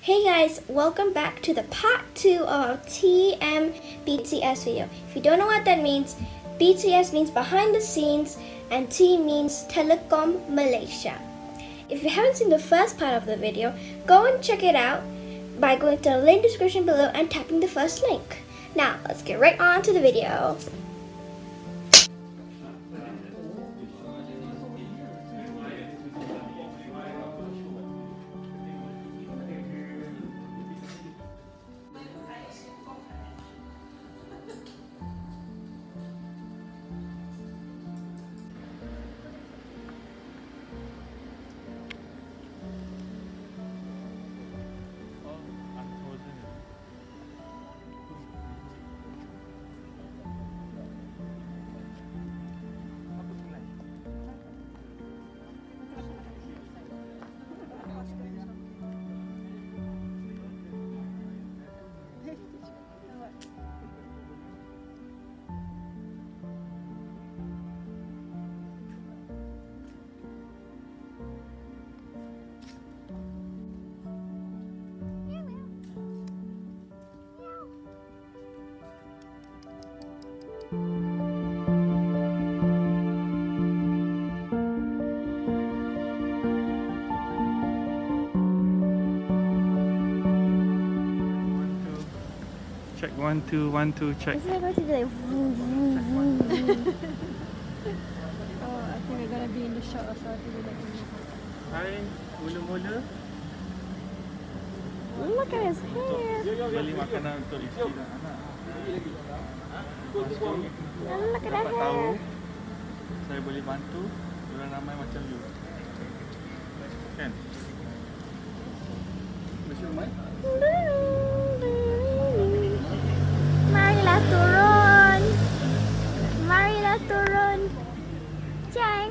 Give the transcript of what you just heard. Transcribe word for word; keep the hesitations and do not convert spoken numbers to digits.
Hey guys, welcome back to the part two of our T M B T S video. If you don't know what that means, B T S means behind the scenes and T means Telecom Malaysia. If you haven't seen the first part of the video, go and check it out by going to the link description below and tapping the first link. Now, let's get right on to the video. Check one two one two check. Is it going to be like vroom, vroom, vroom, vroom? Oh, I think we're gonna be in the shot or something like that. Hai, mula-mula Look at his hair. beli makanan untuk isteri dan anak. Look at that Dapat tahu hair. saya boleh bantu orang ramai macam you. Kan? Masih mai? Marilah turun. Marilah turun. Jeng.